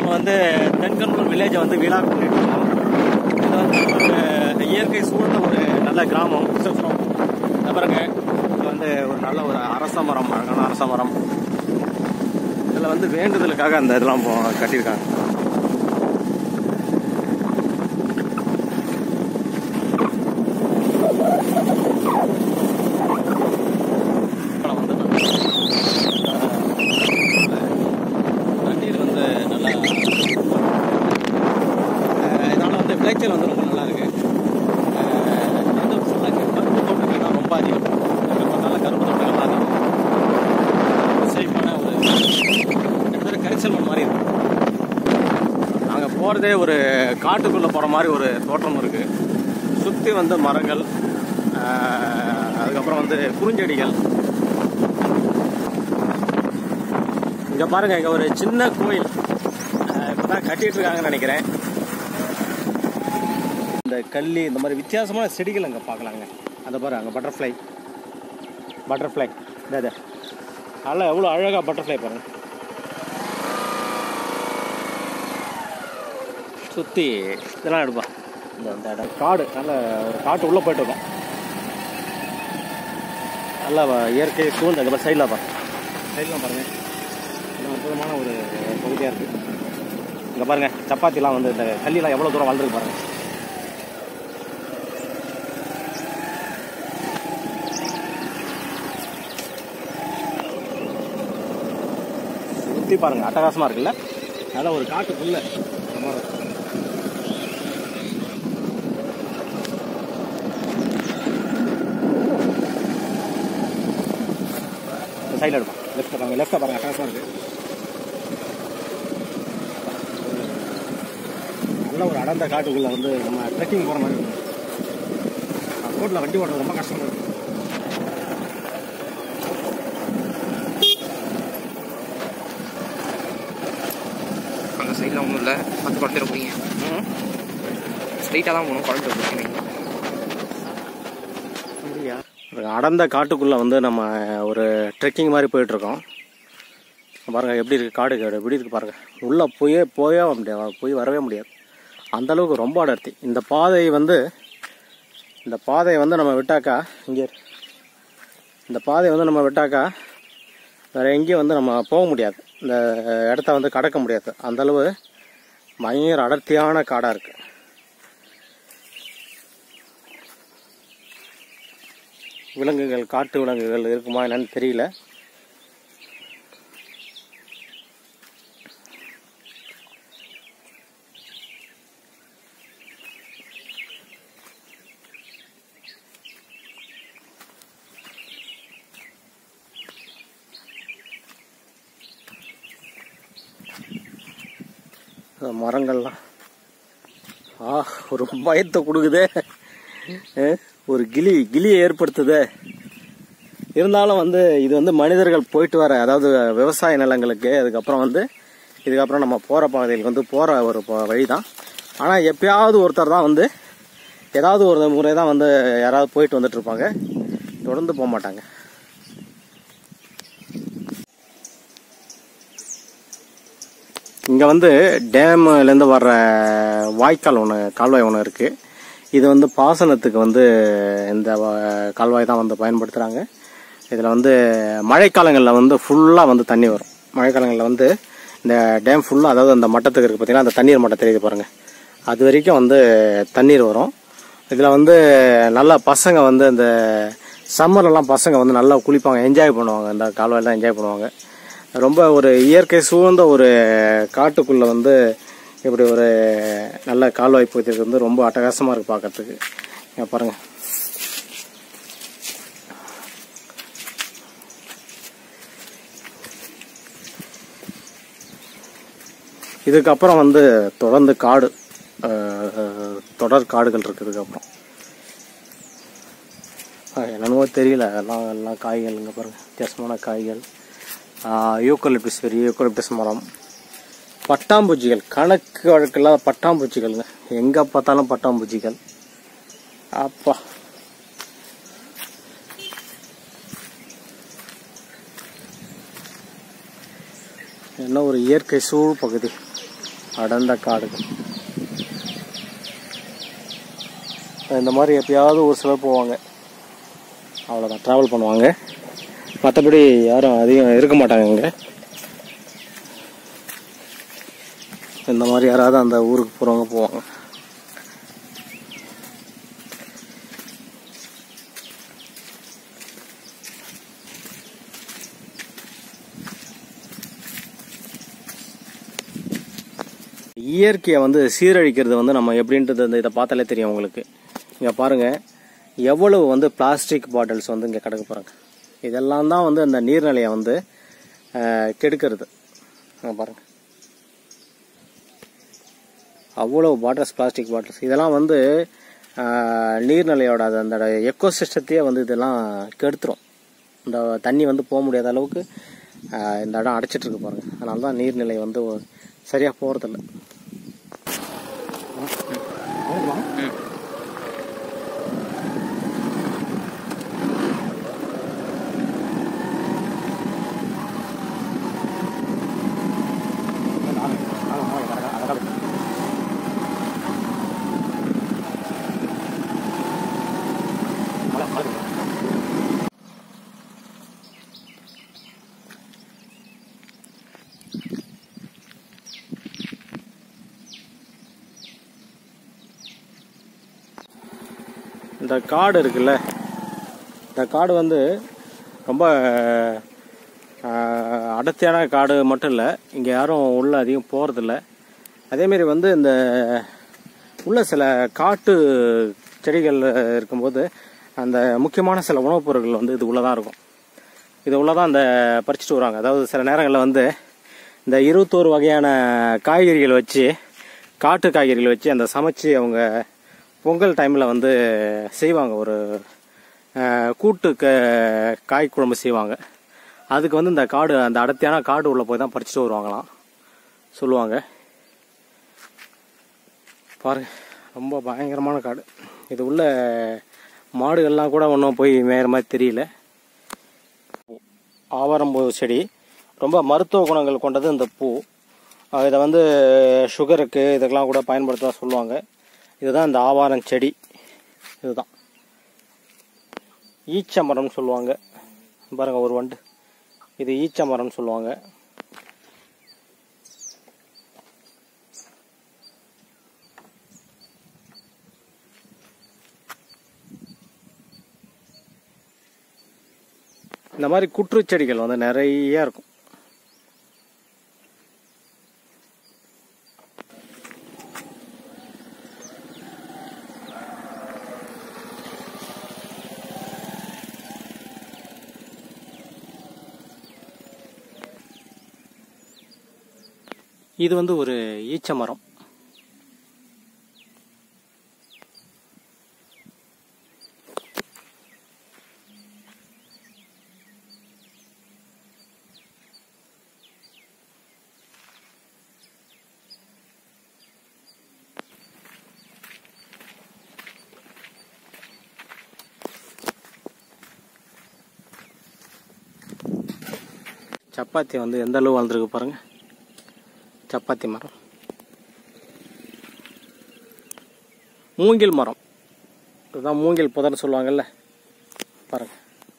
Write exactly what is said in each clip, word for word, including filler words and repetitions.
நம்ம வந்து தென்கரும்பலூர் வில்லேஜை வந்து வீடாக பண்ணிட்டு இருக்கோம். இது வந்து ஒரு இயற்கை சூழ்ந்த ஒரு நல்ல கிராமம். பாருங்க, இது வந்து ஒரு நல்ல ஒரு அரச மரம், அழகான அரச மரம். இதில் வந்து வேண்டுதலுக்காக அந்த இதெல்லாம் கட்டியிருக்காங்க. தண்ணீர் வந்து நல்லா, இதனால் வந்து விளைச்சல் வந்து ரொம்ப நல்லா இருக்கு. வந்து ஃபுல்லாக கரும்பு தோட்டங்கள் தான் ரொம்ப அதிகம். எங்கே பார்த்தாலும் கரும்பு தோட்டங்கள் தான் அதிகம். சேஃபான ஒரு கிட்டத்தட்ட கரிசல் மண் மாதிரி இருக்கு. நாங்கள் போகிறதே ஒரு காட்டுக்குள்ளே போகிற மாதிரி ஒரு தோட்டம் இருக்குது. சுற்றி வந்து மரங்கள், அதுக்கப்புறம் வந்து குறுஞ்செடிகள். இங்கே பாருங்கள், இங்கே ஒரு சின்ன கோயில் இப்போ தான் கட்டிகிட்டு இருக்காங்கன்னு நினைக்கிறேன். இந்த கல்லி, இந்த மாதிரி வித்தியாசமான செடிகள் அங்கே பார்க்கலாங்க. அந்த பாரு, அங்கே பட்டர்ஃப்ளை பட்டர்ஃப்ளை இதே நல்லா எவ்வளோ அழகாக பட்டர்ஃப்ளை பாருங்கள். சுற்றி இதெல்லாம் எடுப்பா. இந்த இந்த இடம் காடு, நல்ல ஒரு காட்டு உள்ளே போய்ட்டு இருக்கோம். நல்லா இயற்கை சூழ்ந்த இந்த மாதிரி சைடில் பாருங்க, சைட்லாம் பாருங்கள். இது அற்புதமான ஒரு பகுதியாக இருக்குது. இங்கே பாருங்கள், சப்பாத்திலாம் வந்து இந்த கல்லிலாம் எவ்வளோ தூரம் வளர்ந்துருக்கு பாருங்கள். சுற்றி பாருங்கள், அட்டகாசமாக இருக்குல்ல. நல்லா ஒரு காட்டுக்குள்ளே சைடில் எடுப்போம். லெஃப்ட்டில் பாருங்கள், லெஃப்ட்டில் பாருங்கள், அட்டகாசமாக இருக்குது. நல்ல ஒரு அடர்ந்த காட்டுக்குள்ளே வந்து நம்ம ட்ரெக்கிங் போகிற மாதிரி இருக்கும். ரோட்டில் வண்டி ஓட்டுறது ரொம்ப கஷ்டமாக இருக்குது. அந்த சைடில் ஒன்றும் இல்லை, பத்து குழந்தைய போறீங்க. ஸ்ட்ரைட்டாக தான் போகணும், குழந்தை போகிறீங்க. அடர்ந்த காட்டுக்குள்ளே வந்து நம்ம ஒரு ட்ரெக்கிங் மாதிரி போயிட்டுருக்கோம். பாருங்கள் எப்படி இருக்குது காடு, காடு எப்படி இருக்குது பாருங்கள். உள்ளே போயே போயே முடியாது, போய் வரவே முடியாது, அந்தளவுக்கு ரொம்ப அடர்த்தி. இந்த பாதை வந்து இந்த பாதையை வந்து நம்ம விட்டாக்கா, இங்கே இந்த பாதையை வந்து நம்ம விட்டாக்கா வேறு எங்கேயும் வந்து நம்ம போக முடியாது. இந்த இடத்த வந்து கடக்க முடியாது. அந்தளவு பயங்கர அடர்த்தியான காடாக இருக்குது. விலங்குகள், காட்டு விலங்குகள் இருக்குமா என்னன்னு தெரியல. மரங்கள்லாம் ஆ ஒரு பயத்தை கொடுக்குதே, ஒரு கிளி கிளியை ஏற்படுத்துது. இருந்தாலும் வந்து இது வந்து மனிதர்கள் போயிட்டு வர, அதாவது விவசாய நிலங்களுக்கு, அதுக்கப்புறம் வந்து இதுக்கப்புறம் நம்ம போகிற பாதையில் வந்து போகிற ஒரு வழி தான். ஆனால் எப்பயாவது ஒருத்தர் தான் வந்து, ஏதாவது ஒரு முறை தான் வந்து யாராவது போயிட்டு வந்துட்டு இருப்பாங்க, தொடர்ந்து போக மாட்டாங்க. இங்கே வந்து டேம்லேருந்து வர்ற வாய்க்கால் ஒன்று, கால்வாய் ஒன்று இருக்குது. இது வந்து பாசனத்துக்கு வந்து இந்த கால்வாய் தான் வந்து பயன்படுத்துகிறாங்க. இதில் வந்து மழைக்காலங்களில் வந்து ஃபுல்லாக வந்து தண்ணி வரும். மழைக்காலங்களில் வந்து இந்த டேம் ஃபுல்லாக, அதாவது அந்த மட்டத்துக்கு இருக்குது பார்த்தீங்கன்னா, அந்த தண்ணீர் மட்டம் தெரியுது பாருங்கள், அது வரைக்கும் வந்து தண்ணீர் வரும். இதில் வந்து நல்லா பசங்க வந்து இந்த சம்மர்லலாம் பசங்க வந்து நல்லா குளிப்பாங்க, என்ஜாய் பண்ணுவாங்க. இந்த கால்வாயெல்லாம் என்ஜாய் பண்ணுவாங்க. ரொம்ப ஒரு இயற்கை சூழ்ந்த ஒரு காட்டுக்குள்ளே வந்து இப்படி ஒரு நல்ல கால்வாய் பகுதிக்கு வந்து ரொம்ப அட்டகாசமாக இருக்குது பார்க்கறதுக்கு. இங்கே பாருங்கள், இதுக்கப்புறம் வந்து தொடர்ந்து காடு, தொடர் காடுகள் இருக்குது. அப்புறம் என்னென்னவோ தெரியல, எல்லாம் எல்லாம் காய்கள். இங்கே பாருங்கள், வித்தியாசமான காய்கள். யூக்கலிப்டஸ், பெரிய யூக்கலிப்டஸ் மரம். பட்டாம்பூச்சிகள், கணக்கு வழக்கில்லாத பட்டாம்பூச்சிகள்ங்க, எங்கே பார்த்தாலும் பட்டாம்பூச்சிகள். அப்பா, என்ன ஒரு இயற்கை சூழ் பகுதி. அடர்ந்த காடுகள். இந்த மாதிரி எப்பயாவது ஒரு சிலர் போவாங்க, அவ்வளோதான், ட்ராவல் பண்ணுவாங்க. மற்றபடி யாரும் அதிகம் இருக்க மாட்டாங்க இங்கே. இந்த மாதிரி யாராவது அந்த ஊருக்கு போகிறவங்க போவாங்க. இயற்கையை வந்து சீரழிக்கிறது வந்து நம்ம எப்படின்றது அந்த இதை பார்த்தாலே தெரியும் உங்களுக்கு. இங்கே பாருங்கள், எவ்வளவு வந்து பிளாஸ்டிக் பாட்டில்ஸ் வந்து இங்கே கிடக்க போகிறாங்க. இதெல்லாம் தான் வந்து அந்த நீர்நிலையை வந்து கெடுக்கிறது. பாருங்கள், அவ்வளோ பாட்டில்ஸ், பிளாஸ்டிக் பாட்டில்ஸ். இதெல்லாம் வந்து நீர்நிலையோட அந்த எக்கோசிஸ்டத்தையே வந்து இதெல்லாம் கெடுத்துரும். இந்த தண்ணி வந்து போக முடியாத அளவுக்கு இந்த இடம் அடைச்சிட்டு இருக்கு பாருங்கள். அதனால தான் நீர்நிலை வந்து சரியாக போகிறதில்ல. இந்த காடு இருக்குல்ல, இந்த காடு வந்து ரொம்ப அடர்த்தியான காடு மட்டும் இல்லை, இங்கே யாரும் உள்ள அதிகம் போகிறதில்ல. அதேமாரி வந்து இந்த உள்ள சில காட்டு செடிகள் இருக்கும்போது அந்த முக்கியமான சில உணவுப் பொருட்கள் வந்து இது உள்ளே தான் இருக்கும். இது உள்ளே தான் இந்த பறிச்சுட்டு வருவாங்க. அதாவது சில நேரங்களில் வந்து இந்த இருபத்தோரு வகையான காய்கறிகள் வச்சு, காட்டு காய்கறிகள் வச்சு அந்த சமைச்சு அவங்க பொங்கல் டைமில் வந்து செய்வாங்க. ஒரு கூட்டு க காய் குழம்பு செய்வாங்க. அதுக்கு வந்து இந்த காடு, அந்த அடர்த்தியான காடு உள்ளே போய் தான் பறிச்சுட்டு வருவாங்களாம் சொல்லுவாங்க. பாருங்க, ரொம்ப பயங்கரமான காடு. இது உள்ள மாடுகள்லாம் கூட ஒன்றும் போய் மேயிற மாதிரி தெரியல. ஆவாரம்பூ செடி ரொம்ப மருத்துவ குணங்கள் கொண்டது இந்த பூ. இதை வந்து சுகருக்கு இதுக்கெல்லாம் கூட பயன்படுத்த சொல்லுவாங்க. இதுதான் இந்த ஆவாரம் செடி. இதுதான் ஈச்ச மரம்னு சொல்லுவாங்க. பாருங்க, ஒரு வண்டு, இது ஈச்ச மரம்னு சொல்லுவாங்க. இந்த மாதிரி குற்றுச்செடிகள் வந்து நிறைய இருக்கும். இது வந்து ஒரு ஈச்ச மரம். சப்பாத்தி வந்து எந்த அளவு வளர்ந்துருக்கு பாருங்க. சப்பாத்தி மரம். மூங்கில் மரம், இதுதான் மூங்கில் புதர்னு சொல்லுவாங்கல்ல, பாருங்க.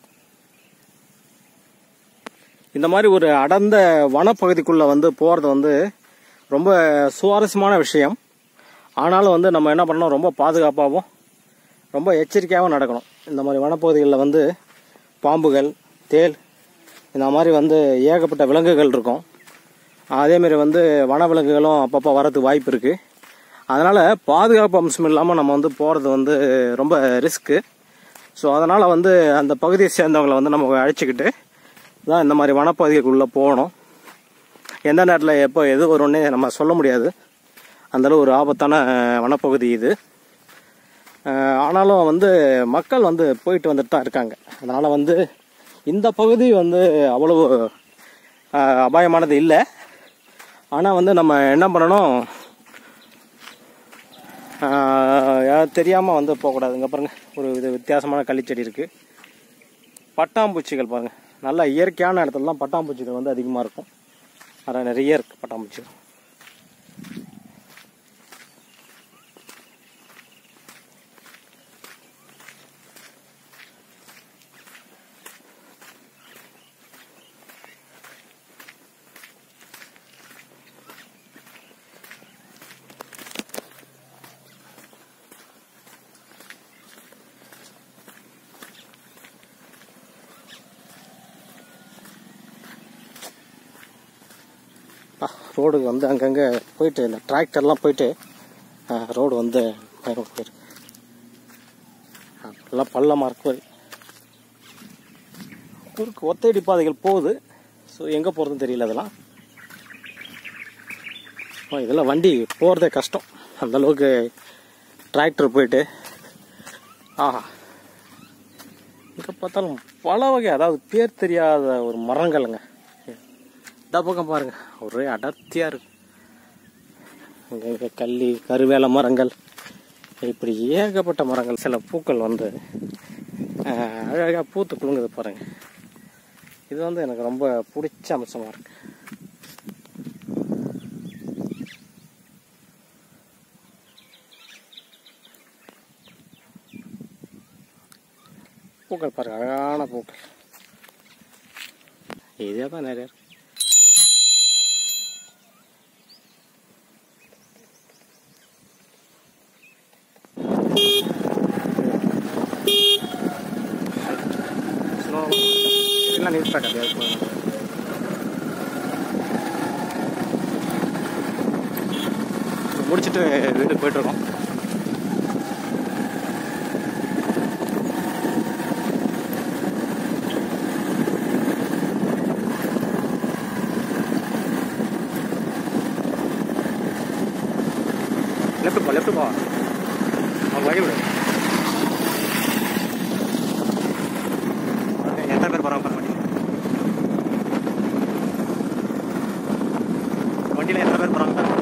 இந்த மாதிரி ஒரு அடர்ந்த வனப்பகுதிக்குள்ள வந்து போறது வந்து ரொம்ப சுவாரஸ்யமான விஷயம். ஆனாலும் வந்து நம்ம என்ன பண்ணணும், ரொம்ப பாதுகாப்பாகவும் ரொம்ப எச்சரிக்கையாகவும் நடக்கணும். இந்த மாதிரி வனப்பகுதிகளில் வந்து பாம்புகள், தேள், இந்த மாதிரி வந்து ஏகப்பட்ட விலங்குகள் இருக்கும். அதேமாரி வந்து வனவிலங்குகளும் அப்பப்போ வரதுக்கு வாய்ப்பு இருக்குது. அதனால் பாதுகாப்பு அம்சம் இல்லாமல் நம்ம வந்து போகிறது வந்து ரொம்ப ரிஸ்க்கு. ஸோ அதனால் வந்து அந்த பகுதியை சேர்ந்தவங்களை வந்து நம்ம அழைச்சிக்கிட்டு தான் இந்த மாதிரி வனப்பகுதிக்குள்ளே போகணும். எந்த நேரத்தில் எப்போ எது வரும்னே நம்ம சொல்ல முடியாது. அந்தளவு ஒரு ஆபத்தான வனப்பகுதி இது. ஆனாலும் வந்து மக்கள் வந்து போயிட்டு வந்துட்டு தான் இருக்காங்க. அதனால் வந்து இந்த பகுதி வந்து அவ்வளவு அபாயமானது இல்லை. ஆனால் வந்து நம்ம என்ன பண்ணணும், தெரியாமல் வந்து போகக்கூடாதுங்க. பாருங்க, ஒரு இது வித்தியாசமான களிச்செடி இருக்குது. பட்டாம்பூச்சிகள் பாருங்கள், நல்லா இயற்கையான இடத்துல தான் பட்டாம்பூச்சிகள் வந்து அதிகமாக இருக்கும். அதான் நிறைய இருக்குது பட்டாம்பூச்சிகள். ரோடு வந்து அங்கங்கே போயிட்டு இந்த டிராக்டர்லாம் போயிட்டு ரோடு வந்து போயிருக்கு. எல்லாம் பள்ளமாக இருக்கு. ஊருக்கு ஒத்தையடி பாதைகள் போகுது. ஸோ எங்கே போகிறதுன்னு தெரியல. அதெல்லாம் இதெல்லாம் வண்டி போகிறதே கஷ்டம். அந்தளவுக்கு டிராக்டர் போயிட்டு ஆஹா இங்கே பார்த்தாலும் பல வகை, அதாவது பேர் தெரியாத ஒரு மரங்கள்ங்க. இந்த பக்கம் பாருங்க, ஒரே அடர்த்தியாக இருக்கு. இங்கே இங்கே கள்ளி கருவேல மரங்கள், இப்படி ஏகப்பட்ட மரங்கள். சில பூக்கள் வந்து அழகாக பூத்து குலுங்குது பாருங்க. இது வந்து எனக்கு ரொம்ப பிடிச்ச அம்சமாக இருக்கு. பூக்கள் பாருங்க, அழகான பூக்கள். இதே தான் நிறைய இருக்கு. எல்லாம் நீட்டாக கிடையாது. முடிச்சுட்டு வீட்டுக்கு போயிட்டு இருக்கோம். லெஃப்ட் போ லெஃப்ட் போ அவங்க வழி விடு. எத்தனை பேர் போகிறாங்க பாருங்க. வண்டி வண்டியில் எத்தனை பேர் போகிறாங்க பாருங்க.